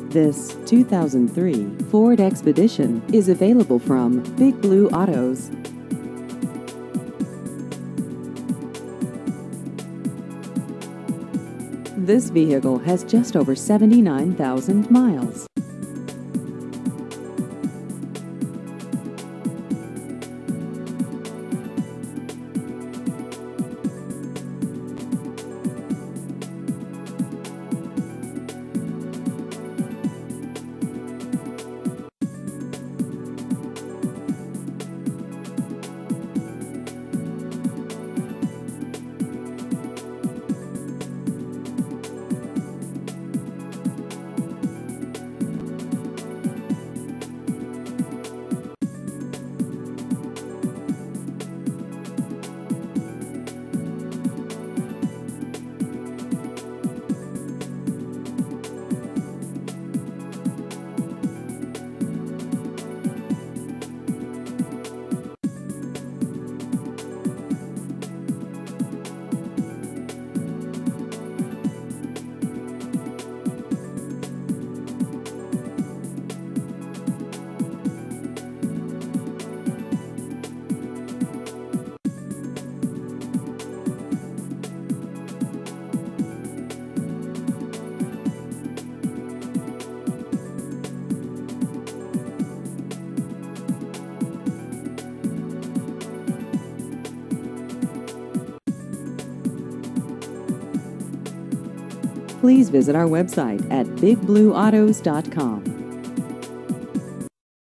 This 2003 Ford Expedition is available from Big Blue Autos. This vehicle has just over 79,000 miles. Please visit our website at bigblueautos.com.